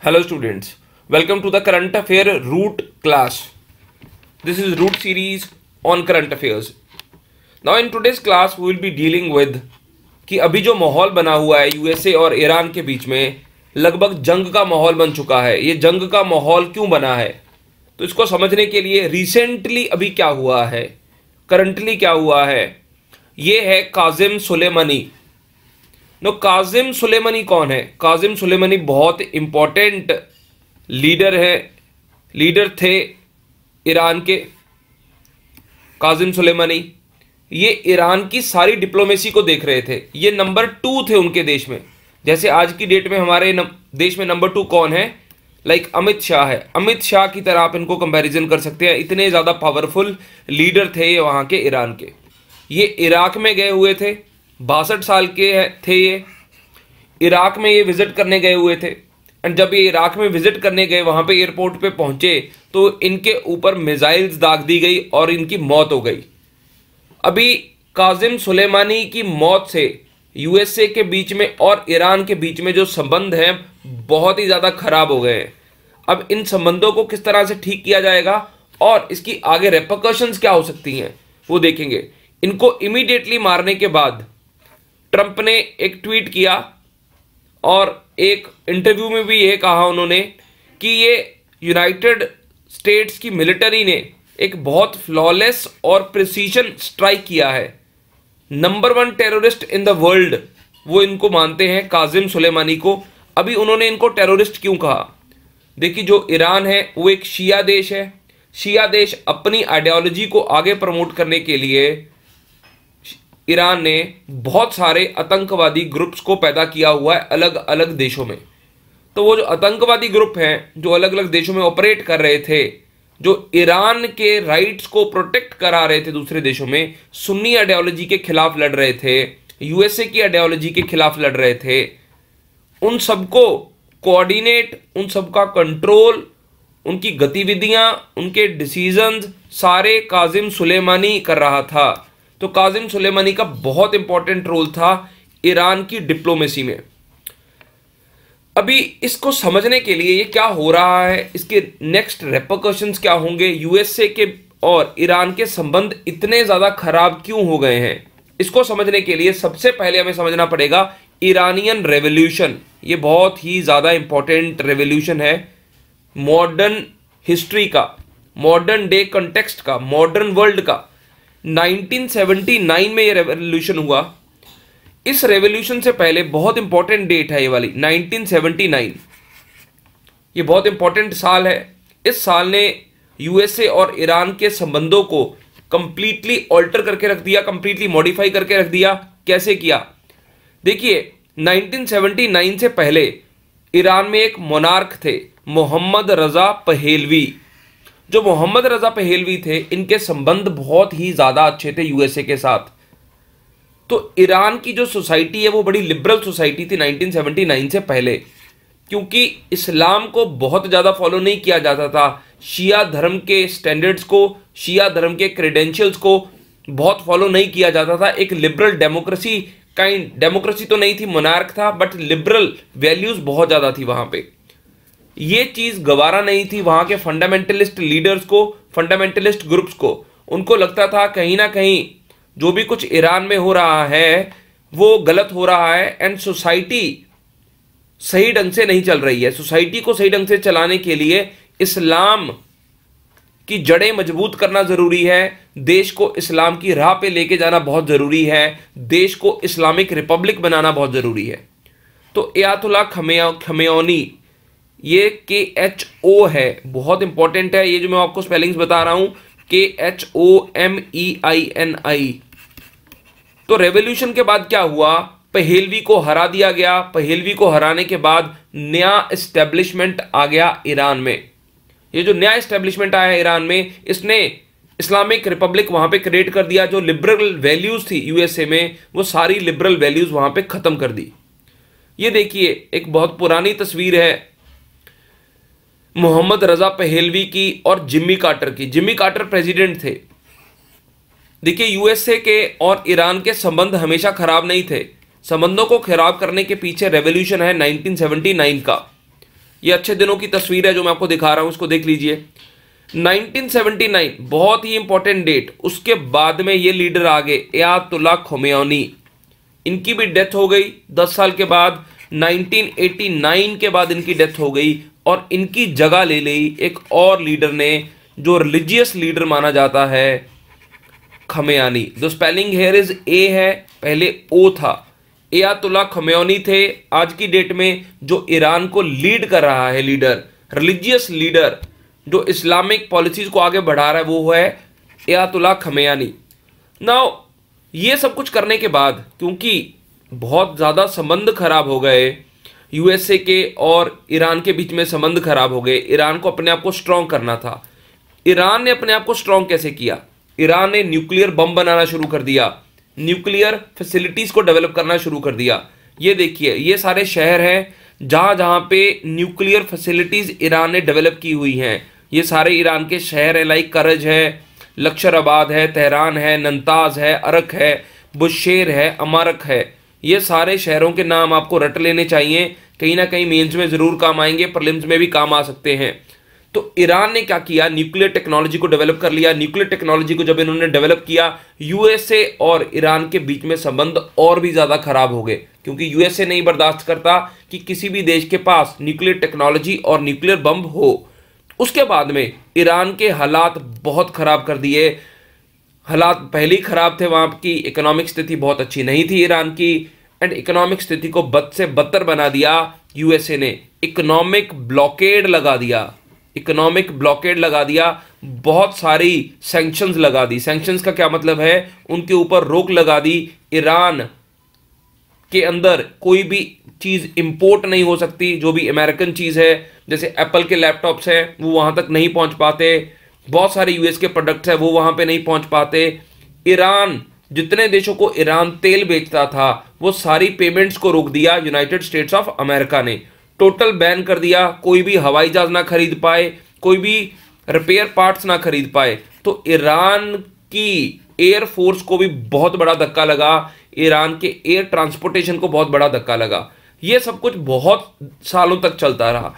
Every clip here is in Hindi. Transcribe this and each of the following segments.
Hello students, welcome to the current affair root class. This is root series on current affairs. Now in today's class we will be dealing with कि अभी जो माहौल बना हुआ है यूएसए और ईरान के बीच में लगभग जंग का माहौल बन चुका है। ये जंग का माहौल क्यों बना है, तो इसको समझने के लिए रिसेंटली अभी क्या हुआ है, करंटली क्या हुआ है, ये है कासिम सुलेमानी। कासिम सुलेमानी कौन है? कासिम सुलेमानी बहुत इंपॉर्टेंट लीडर थे ईरान के। कासिम सुलेमानी ये ईरान की सारी डिप्लोमेसी को देख रहे थे। ये नंबर 2 थे उनके देश में। जैसे आज की डेट में हमारे देश में नंबर 2 कौन है? लाइक अमित शाह है। अमित शाह की तरह आप इनको कंपैरिजन कर सकते हैं। इतने ज़्यादा पावरफुल लीडर थे ये वहाँ के ईरान के। ये इराक में गए हुए थे, 62 साल के थे ये। इराक में ये विजिट करने गए हुए थे एंड जब ये इराक में विजिट करने गए, वहाँ पे एयरपोर्ट पे पहुँचे तो इनके ऊपर मिसाइल्स दाग दी गई और इनकी मौत हो गई। अभी कासिम सुलेमानी की मौत से यूएसए के बीच में और ईरान के बीच में जो संबंध हैं बहुत ही ज़्यादा खराब हो गए हैं। अब इन संबंधों को किस तरह से ठीक किया जाएगा और इसकी आगे रेपरकशंस क्या हो सकती हैं वो देखेंगे। इनको इमीडिएटली मारने के बाद ट्रंप ने एक ट्वीट किया और एक इंटरव्यू में भी यह कहा उन्होंने कि ये यूनाइटेड स्टेट्स की मिलिट्री ने एक बहुत फ्लॉलेस और प्रिसीजन स्ट्राइक किया है। Number 1 terrorist in the world वो इनको मानते हैं, कासिम सुलेमानी को। अभी उन्होंने इनको टेररिस्ट क्यों कहा? देखिए, जो ईरान है वो एक शिया देश है। शिया देश अपनी आइडियोलॉजी को आगे प्रमोट करने के लिए ईरान ने बहुत सारे आतंकवादी ग्रुप्स को पैदा किया हुआ है अलग अलग देशों में। तो वो जो आतंकवादी ग्रुप हैं जो अलग अलग देशों में ऑपरेट कर रहे थे, जो ईरान के राइट्स को प्रोटेक्ट करा रहे थे दूसरे देशों में, सुन्नी आइडियोलॉजी के खिलाफ लड़ रहे थे, यूएसए की आइडियोलॉजी के खिलाफ लड़ रहे थे, उन सबको कोऑर्डिनेट, उन सबका कंट्रोल, उनकी गतिविधियां, उनके डिसीजंस सारे कासिम सुलेमानी कर रहा था। तो कासिम सुलेमानी का बहुत इंपॉर्टेंट रोल था ईरान की डिप्लोमेसी में। अभी इसको समझने के लिए ये क्या हो रहा है, इसके नेक्स्ट रेपरकशंस क्या होंगे, यूएसए के और ईरान के संबंध इतने ज़्यादा खराब क्यों हो गए हैं, इसको समझने के लिए सबसे पहले हमें समझना पड़ेगा ईरानियन रेवोल्यूशन। ये बहुत ही ज़्यादा इंपॉर्टेंट रेवोल्यूशन है मॉडर्न हिस्ट्री का, मॉडर्न डे कंटेक्स्ट का, मॉडर्न वर्ल्ड का। 1979 में ये रेवोल्यूशन हुआ। इस रेवोल्यूशन से पहले बहुत इंपॉर्टेंट डेट है ये वाली 1979। ये बहुत इंपॉर्टेंट साल है। इस साल ने यूएसए और ईरान के संबंधों को कंप्लीटली ऑल्टर करके रख दिया, कंप्लीटली मॉडिफाई करके रख दिया। कैसे किया? देखिए, 1979 से पहले ईरान में एक मोनार्क थे, मोहम्मद रजा पहेलवी। जो मोहम्मद रजा पहेलवी थे, इनके संबंध बहुत ही ज़्यादा अच्छे थे यूएसए के साथ। तो ईरान की जो सोसाइटी है वो बड़ी लिबरल सोसाइटी थी 1979 से पहले, क्योंकि इस्लाम को बहुत ज़्यादा फॉलो नहीं किया जाता था। शिया धर्म के स्टैंडर्ड्स को, शिया धर्म के क्रेडेंशियल्स को बहुत फॉलो नहीं किया जाता था। एक लिबरल डेमोक्रेसी तो नहीं थी, मोनार्क था, बट लिबरल वैल्यूज़ बहुत ज़्यादा थी वहाँ पे। ये चीज़ गवारा नहीं थी वहाँ के फंडामेंटलिस्ट लीडर्स को, फंडामेंटलिस्ट ग्रुप्स को। उनको लगता था कहीं ना कहीं जो भी कुछ ईरान में हो रहा है वो गलत हो रहा है एंड सोसाइटी सही ढंग से नहीं चल रही है। सोसाइटी को सही ढंग से चलाने के लिए इस्लाम की जड़ें मजबूत करना ज़रूरी है, देश को इस्लाम की राह पे लेके जाना बहुत ज़रूरी है, देश को इस्लामिक रिपब्लिक बनाना बहुत ज़रूरी है। तो अयातुल्लाह खमेनी, ये KHO है, बहुत इंपॉर्टेंट है। ये जो मैं आपको स्पेलिंग्स बता रहा हूं, KHOMEINI। तो रेवोल्यूशन के बाद क्या हुआ? पहेलवी को हरा दिया गया। पहेलवी को हराने के बाद नया एस्टेब्लिशमेंट आ गया ईरान में। ये जो नया एस्टेब्लिशमेंट आया है ईरान में, इसने इस्लामिक रिपब्लिक वहां पे क्रिएट कर दिया। जो लिबरल वैल्यूज थी यूएसए में, वो सारी लिबरल वैल्यूज वहां पे खत्म कर दी। ये देखिए, एक बहुत पुरानी तस्वीर है मोहम्मद रजा पहेलवी की और जिम्मी कार्टर की। जिम्मी कार्टर प्रेसिडेंट थे। देखिए, यूएसए के और ईरान के संबंध हमेशा खराब नहीं थे। संबंधों को खराब करने के पीछे रेवोल्यूशन है 1979 का। ये अच्छे दिनों की तस्वीर है जो मैं आपको दिखा रहा हूं, उसको देख लीजिए। 1979 बहुत ही इंपॉर्टेंट डेट। उसके बाद में ये लीडर आ गए अयातुल्लाह खोमेनी, इनकी भी डेथ हो गई 10 साल के बाद। 1989 के बाद इनकी डेथ हो गई और इनकी जगह ले ली एक और लीडर ने जो रिलीजियस लीडर माना जाता है, Khamenei. The spelling here is A है, पहले ओ था। अयातुल्लाह खोमेनी थे आज की डेट में जो ईरान को लीड कर रहा है, लीडर, रिलीजियस लीडर जो इस्लामिक पॉलिसीज को आगे बढ़ा रहा है, वो है अयातुल्लाह खोमेनी। नाउ ये सब कुछ करने के बाद, क्योंकि बहुत ज़्यादा संबंध खराब हो गए यूएसए के और ईरान के बीच में, संबंध खराब हो गए, ईरान को अपने आप को स्ट्रांग करना था। ईरान ने अपने आप को स्ट्रांग कैसे किया? ईरान ने न्यूक्लियर बम बनाना शुरू कर दिया, न्यूक्लियर फैसिलिटीज को डेवलप करना शुरू कर दिया। ये देखिए, ये सारे शहर हैं जहां जहां पे न्यूक्लियर फैसिलिटीज ईरान ने डेवलप की हुई हैं। ये सारे ईरान के शहर हैं, लाइक करज है, लश्कराबाद है, तेहरान है, नंताज है, अरक है, बुशेर है, अमारक है। ये सारे शहरों के नाम आपको रट लेने चाहिए, कहीं ना कहीं मेंस में जरूर काम आएंगे, प्रीलिम्स में भी काम आ सकते हैं। तो ईरान ने क्या किया? न्यूक्लियर टेक्नोलॉजी को डेवलप कर लिया। न्यूक्लियर टेक्नोलॉजी को जब इन्होंने डेवलप किया, यूएसए और ईरान के बीच में संबंध और भी ज्यादा खराब हो गए, क्योंकि यूएसए नहीं बर्दाश्त करता कि किसी भी देश के पास न्यूक्लियर टेक्नोलॉजी और न्यूक्लियर बम हो। उसके बाद में ईरान के हालात बहुत खराब कर दिए। हालात पहले ही खराब थे, वहां की इकोनॉमिक स्थिति बहुत अच्छी नहीं थी ईरान की, एंड इकोनॉमिक स्थिति को बद से बदतर बना दिया यूएसए ने। इकोनॉमिक ब्लॉकेड लगा दिया, इकोनॉमिक ब्लॉकेड लगा दिया, बहुत सारी सैंक्शंस लगा दी। सैंक्शंस का क्या मतलब है? उनके ऊपर रोक लगा दी। ईरान के अंदर कोई भी चीज इंपोर्ट नहीं हो सकती, जो भी अमेरिकन चीज है, जैसे एप्पल के लैपटॉप्स हैं वो वहां तक नहीं पहुंच पाते, बहुत सारे यूएस के प्रोडक्ट्स हैं वो वहां पे नहीं पहुंच पाते। ईरान, जितने देशों को ईरान तेल बेचता था, वो सारी पेमेंट्स को रोक दिया यूनाइटेड स्टेट्स ऑफ अमेरिका ने। टोटल बैन कर दिया, कोई भी हवाई जहाज ना खरीद पाए, कोई भी रिपेयर पार्ट्स ना खरीद पाए। तो ईरान की एयरफोर्स को भी बहुत बड़ा धक्का लगा, ईरान के एयर ट्रांसपोर्टेशन को बहुत बड़ा धक्का लगा। ये सब कुछ बहुत सालों तक चलता रहा।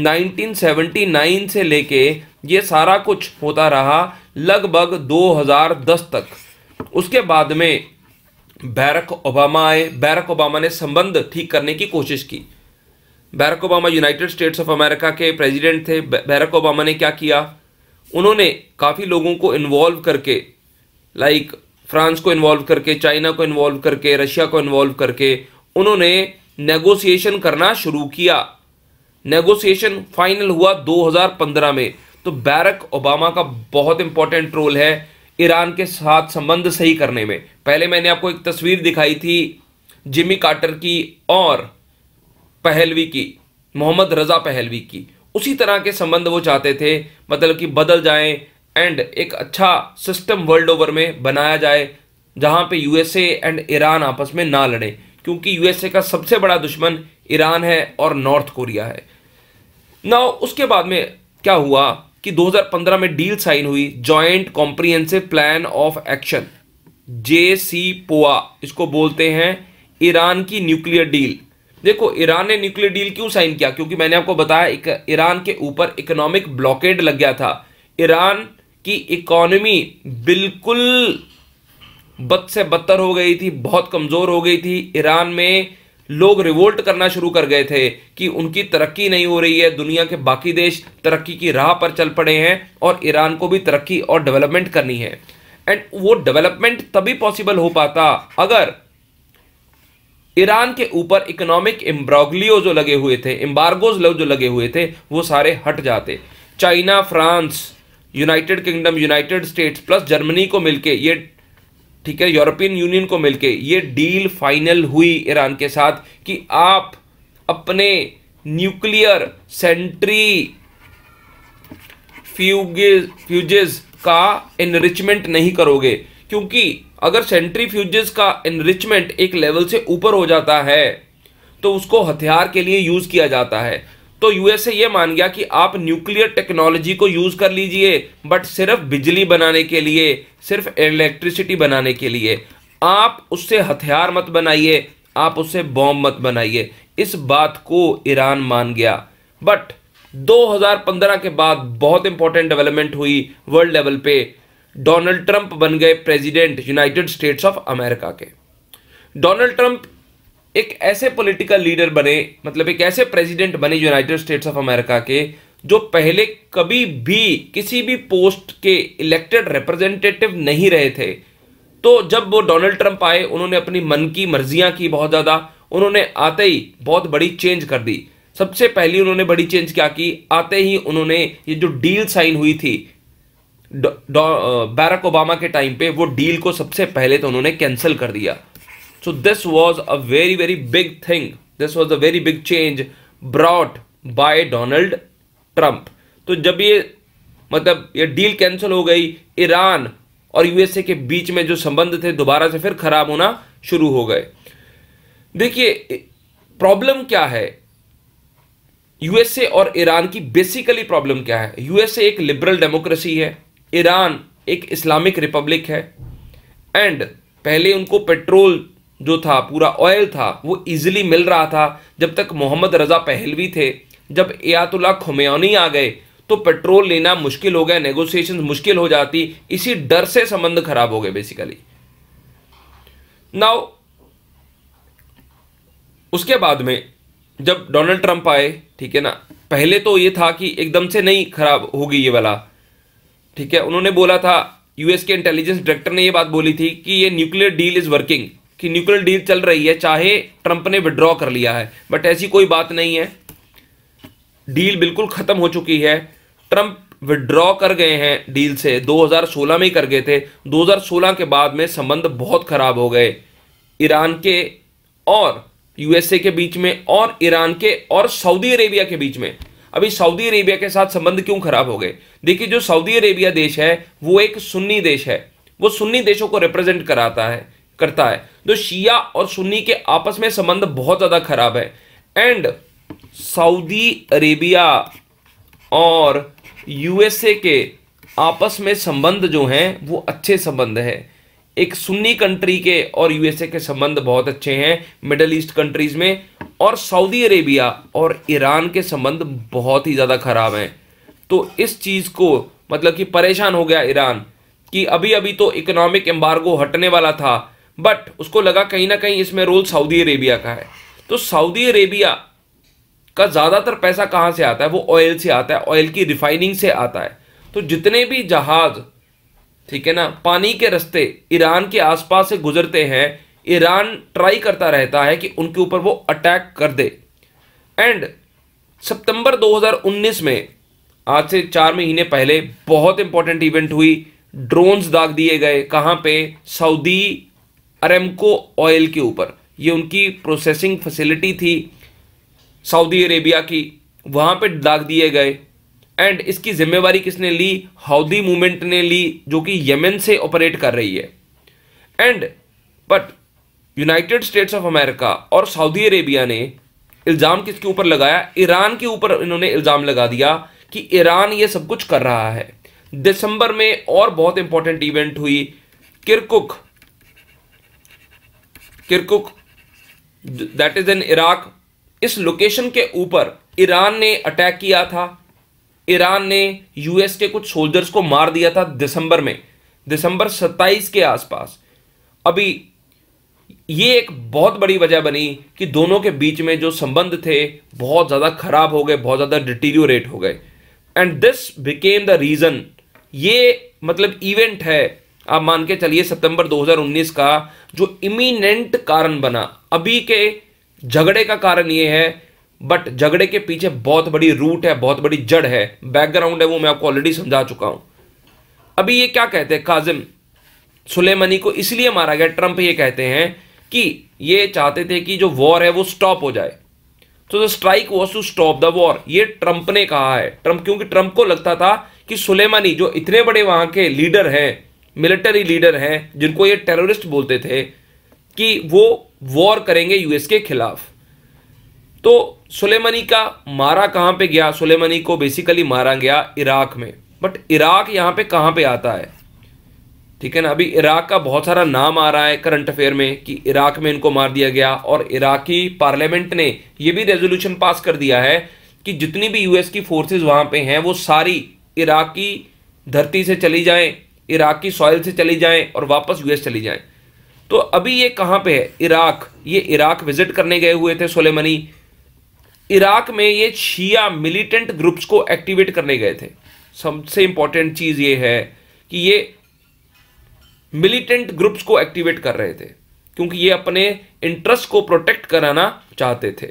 1979 से लेके ये सारा कुछ होता रहा लगभग 2010 तक। उसके बाद में बैरक ओबामा आए। बैरक ओबामा ने संबंध ठीक करने की कोशिश की। Barack Obama United States of America के प्रेसिडेंट थे। बैरक ओबामा ने क्या किया? उन्होंने काफ़ी लोगों को इन्वॉल्व करके, लाइक फ्रांस को इन्वॉल्व करके, चाइना को इन्वॉल्व करके, रशिया को इन्वॉल्व करके, उन्होंने नेगोशिएशन करना शुरू किया। नेगोशिएशन फाइनल हुआ 2015 में। तो बैरक ओबामा का बहुत इंपॉर्टेंट रोल है ईरान के साथ संबंध सही करने में। पहले मैंने आपको एक तस्वीर दिखाई थी जिमी कार्टर की और पहलवी की, मोहम्मद रजा पहलवी की। उसी तरह के संबंध वो चाहते थे, मतलब कि बदल जाएं एंड एक अच्छा सिस्टम वर्ल्ड ओवर में बनाया जाए जहां पे यूएसए एंड ईरान आपस में ना लड़े, क्योंकि यूएसए का सबसे बड़ा दुश्मन ईरान है और नॉर्थ कोरिया है। नाउ उसके बाद में क्या हुआ कि 2015 में डील साइन हुई, joint comprehensive plan of action, JCPOA इसको बोलते हैं, ईरान की न्यूक्लियर डील। देखो, ईरान ने न्यूक्लियर डील क्यों साइन किया? क्योंकि मैंने आपको बताया ईरान के ऊपर इकोनॉमिक ब्लॉकेड लग गया था। ईरान की इकोनॉमी बिल्कुल बद से बदतर हो गई थी, बहुत कमजोर हो गई थी। ईरान में लोग रिवोल्ट करना शुरू कर गए थे कि उनकी तरक्की नहीं हो रही है, दुनिया के बाकी देश तरक्की की राह पर चल पड़े हैं और ईरान को भी तरक्की और डेवलपमेंट करनी है। एंड वो डेवलपमेंट तभी पॉसिबल हो पाता अगर ईरान के ऊपर इकोनॉमिक एम्ब्राग्लियो जो लगे हुए थे, एम्बार्गोज जो लगे हुए थे, वो सारे हट जाते। China, France, United Kingdom, United States plus Germany को मिलके, ये ठीक है, यूरोपियन यूनियन को मिलके ये डील फाइनल हुई ईरान के साथ कि आप अपने न्यूक्लियर सेंट्री फ्यूजेस का एनरिचमेंट नहीं करोगे, क्योंकि अगर सेंट्रीफ्यूजेस का एनरिचमेंट एक लेवल से ऊपर हो जाता है तो उसको हथियार के लिए यूज किया जाता है। तो यूएसए ये मान गया कि आप न्यूक्लियर टेक्नोलॉजी को यूज कर लीजिए, बट सिर्फ बिजली बनाने के लिए, सिर्फ इलेक्ट्रिसिटी बनाने के लिए। आप उससे हथियार मत बनाइए, आप उससे बॉम्ब मत बनाइए। इस बात को ईरान मान गया। बट 2015 के बाद बहुत इंपॉर्टेंट डेवलपमेंट हुई वर्ल्ड लेवल पे। डोनाल्ड ट्रंप बन गए president United States of America के। डोनाल्ड ट्रंप एक ऐसे पॉलिटिकल लीडर बने, मतलब एक ऐसे प्रेसिडेंट बने यूनाइटेड स्टेट्स ऑफ अमेरिका के, जो पहले कभी भी किसी भी पोस्ट के इलेक्टेड रिप्रेजेंटेटिव नहीं रहे थे। तो जब वो डोनाल्ड ट्रंप आए, उन्होंने अपनी मन की मर्जियां की बहुत ज्यादा। उन्होंने आते ही बहुत बड़ी चेंज कर दी। सबसे पहली उन्होंने बड़ी चेंज क्या की, आते ही उन्होंने ये जो डील साइन हुई थी बैरक ओबामा के टाइम पे, वो डील को सबसे पहले तो उन्होंने कैंसिल कर दिया। So this was a very very big thing, this was a very big change brought by Donald Trump. तो जब ये डील कैंसिल हो गई, ईरान और यूएसए के बीच में जो संबंध थे दोबारा से फिर खराब होना शुरू हो गए। देखिए प्रॉब्लम क्या है यूएसए और ईरान की, बेसिकली प्रॉब्लम क्या है। यूएसए एक लिबरल डेमोक्रेसी है, ईरान एक इस्लामिक रिपब्लिक है। एंड पहले उनको पेट्रोल जो था, पूरा ऑयल था, वो इजीली मिल रहा था जब तक मोहम्मद रजा पहलवी थे। जब अयातुल्लाह खोमेनी आ गए तो पेट्रोल लेना मुश्किल हो गया, नेगोशिएशन मुश्किल हो जाती। इसी डर से संबंध खराब हो गए बेसिकली। नाउ उसके बाद में जब डोनाल्ड ट्रंप आए, ठीक है ना, पहले तो ये था कि एकदम से नहीं खराब होगी ये वाला, ठीक है। उन्होंने बोला था, यूएस के इंटेलिजेंस डायरेक्टर ने ये बात बोली थी कि ये न्यूक्लियर डील इज वर्किंग, कि न्यूक्लियर डील चल रही है, चाहे ट्रंप ने विड्रॉ कर लिया है। बट ऐसी कोई बात नहीं है, डील बिल्कुल खत्म हो चुकी है। ट्रंप विड्रॉ कर गए हैं डील से, 2016 में ही कर गए थे। 2016 के बाद में संबंध बहुत खराब हो गए ईरान के और यूएसए के बीच में, और ईरान के और सऊदी अरेबिया के बीच में। अभी सऊदी अरेबिया के साथ संबंध क्यों खराब हो गए? देखिए जो सऊदी अरेबिया देश है वो एक सुन्नी देश है, वो सुन्नी देशों को रिप्रेजेंट करता है। तो शिया और सुन्नी के आपस में संबंध बहुत ज्यादा खराब है। एंड सऊदी अरेबिया और यूएसए के आपस में संबंध जो हैं वो अच्छे संबंध है। एक सुन्नी कंट्री के और यूएसए के संबंध बहुत अच्छे हैं मिडल ईस्ट कंट्रीज में, और सऊदी अरेबिया और ईरान के संबंध बहुत ही ज़्यादा खराब हैं। तो इस चीज़ को मतलब कि परेशान हो गया ईरान कि अभी अभी तो इकोनॉमिक एम्बार्गो हटने वाला था, बट उसको लगा कहीं ना कहीं इसमें रोल सऊदी अरेबिया का है। तो सऊदी अरेबिया का ज़्यादातर पैसा कहाँ से आता है? वो ऑयल से आता है, ऑयल की रिफाइनिंग से आता है। तो जितने भी जहाज, ठीक है ना, पानी के रास्ते ईरान के आसपास से गुजरते हैं, ईरान ट्राई करता रहता है कि उनके ऊपर वो अटैक कर दे। एंड सितंबर 2019 में, आज से 4 महीने पहले, बहुत इंपॉर्टेंट इवेंट हुई। ड्रोन्स दाग दिए गए, कहाँ पे? सऊदी अरेमको ऑयल के ऊपर। ये उनकी प्रोसेसिंग फैसिलिटी थी सऊदी अरेबिया की, वहाँ पे दाग दिए गए। एंड इसकी जिम्मेवारी किसने ली? हौदी मूवमेंट ने ली, जो कि यमन से ऑपरेट कर रही है। And but United States of America और सऊदी अरेबिया ने इल्ज़ाम किसके ऊपर लगाया? ईरान के ऊपर इन्होंने इल्ज़ाम लगा दिया कि ईरान ये सब कुछ कर रहा है। दिसंबर में और बहुत इंपॉर्टेंट इवेंट हुई, Kirkuk that is in Iraq. इस लोकेशन के ऊपर ईरान ने अटैक किया था। ईरान ने यूएस के कुछ सोल्जर्स को मार दिया था दिसंबर में, दिसंबर 27 के आसपास। अभी ये एक बहुत बड़ी वजह बनी कि दोनों के बीच में जो संबंध थे बहुत ज़्यादा खराब हो गए, बहुत ज़्यादा डिटीरियोरेट हो गए। And this became the reason. ये मतलब इवेंट है, आप मान के चलिए सितंबर 2019 का जो इमिनेंट कारण बना। अभी के झगड़े का कारण ये है, बट झगड़े के पीछे बहुत बड़ी रूट है, बहुत बड़ी जड़ है, बैकग्राउंड है, वो मैं आपको ऑलरेडी समझा चुका हूं। अभी ये क्या कहते हैं, कासिम सुलेमानी को इसलिए मारा गया, ट्रंप ये कहते हैं कि ये चाहते थे कि जो वॉर है वो स्टॉप हो जाए। तो the strike was to stop the war, ये ट्रंप ने कहा है। ट्रंप, क्योंकि ट्रंप को लगता था कि सुलेमानी जो इतने बड़े वहां के लीडर हैं, मिलिट्री लीडर हैं, जिनको ये टेररिस्ट बोलते थे, कि वो वॉर करेंगे यूएस के खिलाफ। तो सुलेमानी का मारा कहां पे गया? सुलेमानी को बेसिकली मारा गया इराक में। बट इराक यहां पे कहां पे आता है? ठीक है ना, अभी इराक का बहुत सारा नाम आ रहा है करंट अफेयर में कि इराक में इनको मार दिया गया, और इराकी पार्लियामेंट ने यह भी रेजोल्यूशन पास कर दिया है कि जितनी भी यूएस की फोर्सेस वहां पे हैं वो सारी इराक की धरती से चली जाएं, इराक की सॉइल से चली जाएं और वापस यूएस चली जाएं। तो अभी ये कहां पे है? इराक। ये इराक विजिट करने गए हुए थे सोलेमनी। इराक में ये शिया मिलिटेंट ग्रुप्स को एक्टिवेट करने गए थे। सबसे इंपॉर्टेंट चीज ये है कि ये मिलिटेंट ग्रुप्स को एक्टिवेट कर रहे थे क्योंकि ये अपने इंटरेस्ट को प्रोटेक्ट कराना चाहते थे।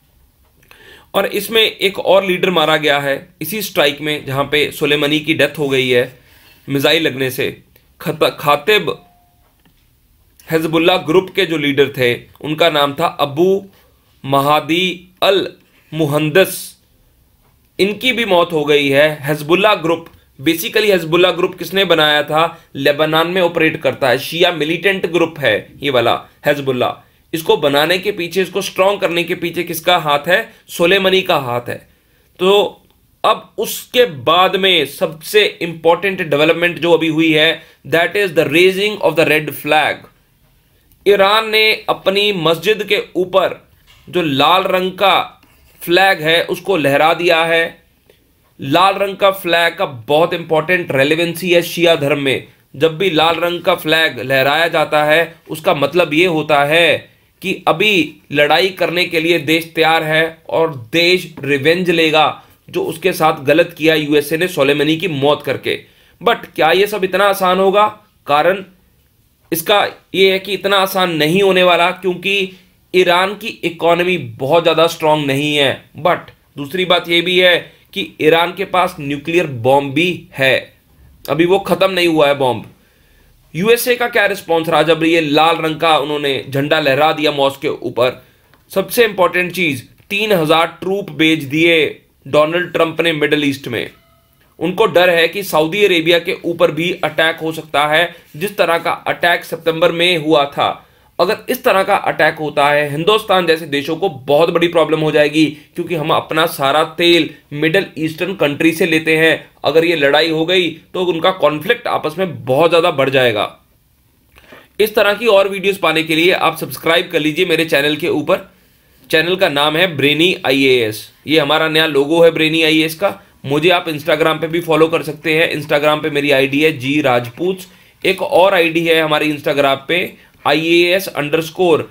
और इसमें एक और लीडर मारा गया है इसी स्ट्राइक में, जहां पे सोलेमनी की डेथ हो गई है मिसाइल लगने से। खातिब हिजबुल्लाह ग्रुप के जो लीडर थे उनका नाम था अबू महादी अल मुहंदस। इनकी भी मौत हो गई है। Hezbollah group, basically Hezbollah group किसने बनाया था? लेबनान में ऑपरेट करता है, शिया मिलिटेंट ग्रुप है ये वाला हिजबुल्लाह। इसको बनाने के पीछे, इसको स्ट्रॉन्ग करने के पीछे किसका हाथ है? सोलेमनी का हाथ है। तो अब उसके बाद में सबसे इंपॉर्टेंट डेवलपमेंट जो अभी हुई है, that is the raising of the red flag. Iran ने अपनी मस्जिद के ऊपर जो लाल रंग का फ्लैग है उसको लहरा दिया है। लाल रंग का फ्लैग का बहुत इंपॉर्टेंट रेलेवेंसी है शिया धर्म में। जब भी लाल रंग का फ्लैग लहराया जाता है उसका मतलब ये होता है कि अभी लड़ाई करने के लिए देश तैयार है और देश रिवेंज लेगा जो उसके साथ गलत किया यूएसए ने सोलेमनी की मौत करके। बट क्या ये सब इतना आसान होगा? कारण इसका ये है कि इतना आसान नहीं होने वाला, क्योंकि ईरान की इकोनॉमी बहुत ज़्यादा स्ट्रांग नहीं है। बट दूसरी बात ये भी है कि ईरान के पास न्यूक्लियर बॉम्ब भी है, अभी वो ख़त्म नहीं हुआ है बॉम्ब। यूएसए का क्या रिस्पॉन्स रहा जब ये लाल रंग का उन्होंने झंडा लहरा दिया मॉस्क के ऊपर? सबसे इंपॉर्टेंट चीज़, 3000 ट्रूप भेज दिए डोनाल्ड ट्रंप ने मिडल ईस्ट में। उनको डर है कि सऊदी अरेबिया के ऊपर भी अटैक हो सकता है, जिस तरह का अटैक सितंबर में हुआ था। अगर इस तरह का अटैक होता है, हिंदुस्तान जैसे देशों को बहुत बड़ी प्रॉब्लम हो जाएगी, क्योंकि हम अपना सारा तेल मिडल ईस्टर्न कंट्री से लेते हैं। अगर ये लड़ाई हो गई तो उनका कॉन्फ्लिक्ट आपस में बहुत ज़्यादा बढ़ जाएगा। इस तरह की और वीडियोस पाने के लिए आप सब्सक्राइब कर लीजिए मेरे चैनल के ऊपर। चैनल का नाम है ब्रेनी आईएएस। ये हमारा नया लोगो है ब्रेनी आईएएस का। मुझे आप इंस्टाग्राम पे भी फॉलो कर सकते हैं। इंस्टाग्राम पे मेरी आईडी है जी राजपूत। एक और आईडी है हमारी इंस्टाग्राम पे IAS_tips,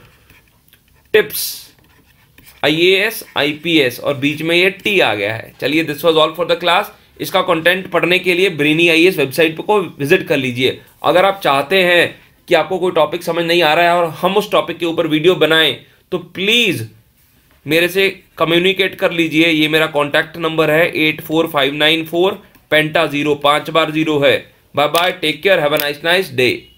IAS IPS, और बीच में ये टी आ गया है। चलिए, this was all for the class. इसका कंटेंट पढ़ने के लिए ब्रेनी आईएएस वेबसाइट को विजिट कर लीजिए। अगर आप चाहते हैं कि आपको कोई टॉपिक समझ नहीं आ रहा है और हम उस टॉपिक के ऊपर वीडियो बनाएं, तो प्लीज़ मेरे से कम्युनिकेट कर लीजिए। ये मेरा कॉन्टैक्ट नंबर है 84594 पेंटा 0 5 बार 0 है। Bye bye, take care, have a nice day.